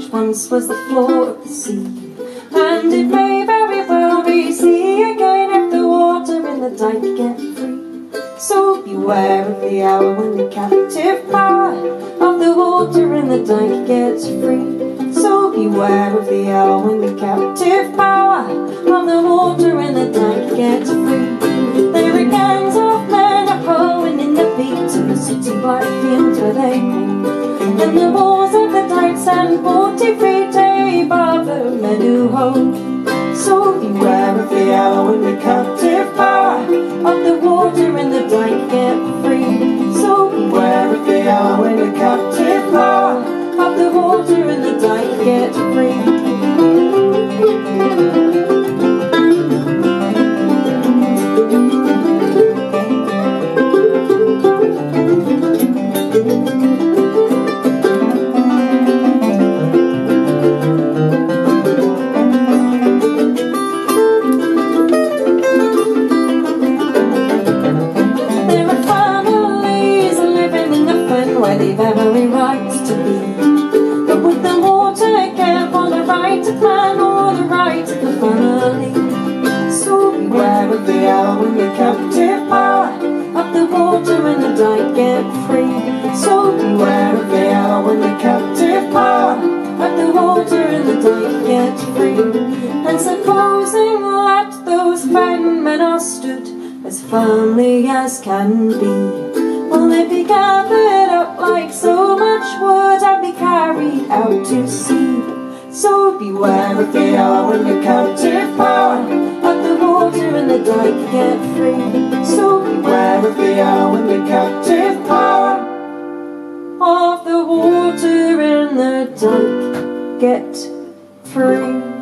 which once was the floor of the sea. And it may very well be sea again if the water in the dike get free. So beware of the hour when the captive power of the water in the dike gets free. So beware of the hour when the captive power of the water in the dike gets free. There are gangs of men a-hoeing in the beat to the city black fields where they hang. And the walls of the dike stand 40 feet above the men who hoe. So beware of the hour when the captive power of the water in the dike get free. So beware of the hour when the captive power of the water in the dike get free. Where they've every right to be, but with the water care for the right of man or the right of the family. So beware of the hour when the captive power of the water in the dike get free. So beware of the hour when the captive power of the water in the dike get free. And supposing that those Fenland are stood as firmly as can be, will they be gathered up like so much wood and be carried out to sea? So beware of the hour when the captive power of the water in the dike get free. So beware of the hour when the captive power of the water in the dike get free.